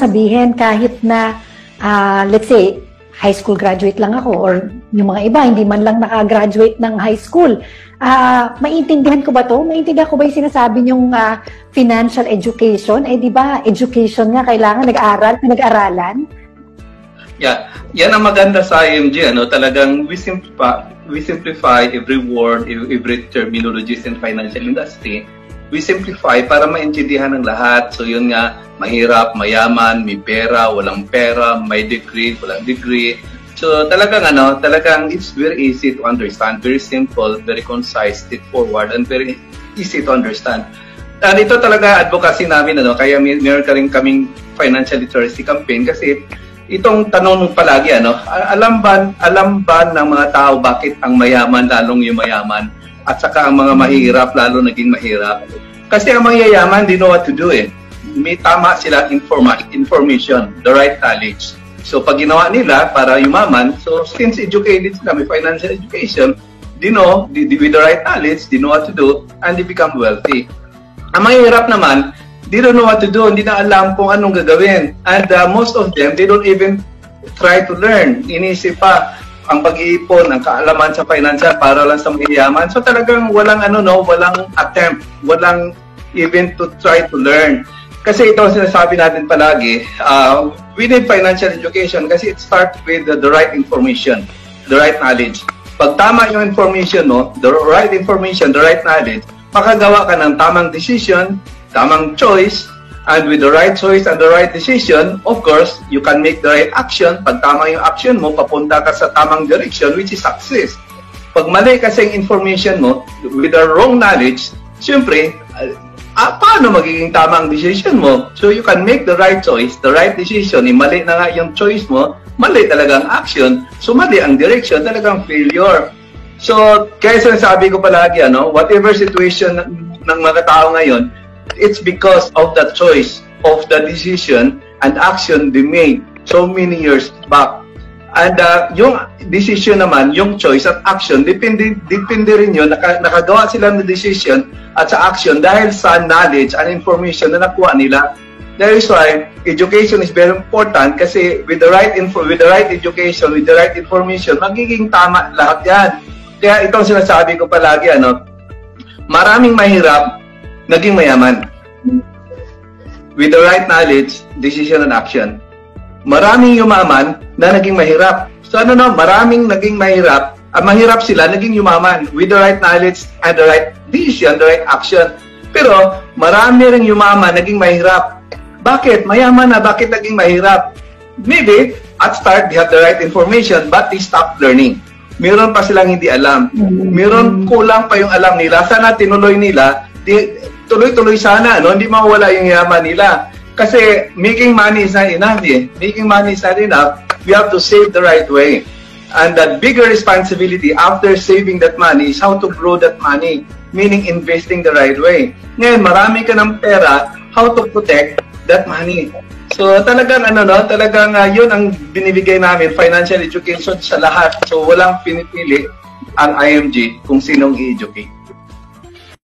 sabihin kahit na, let's say, high school graduate lang ako or yung mga iba, hindi man lang nakagraduate ng high school. Maintindihan ko ba to? Maintindihan ko ba yung sinasabi niyong financial education? Eh, di ba, education nga kailangan nag-aaralan? Yeah, yan ang maganda sa IMG, ano, talagang we simplify every word, every terminologies in financial industry. We simplify para maintindihan ng lahat. So yun nga, mahirap, mayaman, may pera, walang pera, may degree, walang degree. So talagang it's very easy to understand, very simple, very concise, straightforward, and very easy to understand. And ito talaga advocacy namin, ano, kaya meron ka rin kaming financial literacy campaign kasi itong tanong palagi, ano, alam ba ng mga tao bakit ang mayaman lalong yumayaman at saka ang mga mahirap lalo naging mahirap? Kasi ang mga yayaman, they know what to do eh. May tama sila information, the right knowledge. So pag ginawa nila para yumaman, so since educated sila, may financial education, they know, with the right knowledge, they know what to do, and they become wealthy. Ang mahirap naman, they don't know what to do, hindi na alam kung anong gagawin. And most of them, they don't even try to learn. Inisip pa ang pag-iipon, ang kaalaman sa financial para lang sa mayayaman. So talagang walang walang attempt, walang even to try to learn. Kasi ito ang sinasabi natin palagi, we need financial education kasi it starts with the right information, the right knowledge. Pag tama yung information mo, the right information, the right knowledge, makagawa ka ng tamang decision, tamang choice, and with the right choice and the right decision, of course, you can make the right action. Pag tama yung action mo, papunta ka sa tamang direction, which is success. Pag mali kasi yung information mo, with the wrong knowledge, syempre, paano magiging tamang decision mo? So you can make the right choice, the right decision. Mali na nga yung choice mo, mali talagang action. So mali ang direction, talagang failure. So, kaya sinasabi ko palagi, whatever situation ng mga tao ngayon, it's because of the choice, of the decision and action they made so many years back. And yung decision naman, yung choice at action, depende rin yun, nakagawa sila ng decision at sa action dahil sa knowledge and information na nakuha nila. That is why education is very important kasi with the right education, with the right information, magiging tama lahat yan. Kaya itong sinasabi ko palagi, maraming mahirap, naging mayaman. With the right knowledge, decision and action. Maraming yumaman na naging mahirap. So maraming naging mahirap, mahirap sila, naging yumaman with the right knowledge and the right decision, the right action. Pero marami ring yumaman, naging mahirap. Bakit? Mayaman na, bakit naging mahirap? Maybe, at start, they have the right information, but they stop learning. Meron pa silang hindi alam. Meron kulang pa yung alam nila. Sana tinuloy nila, tuloy-tuloy sana, hindi mawala yung yaman nila. Kasi making money is not enough eh. Making money is not enough. We have to save the right way. And the bigger responsibility after saving that money is how to grow that money. Meaning investing the right way. Ngayon, marami ka ng pera, how to protect that money. So talagang talagang yun ang binibigay namin, financial education sa lahat. So walang pinipili ang IMG kung sinong i-educate.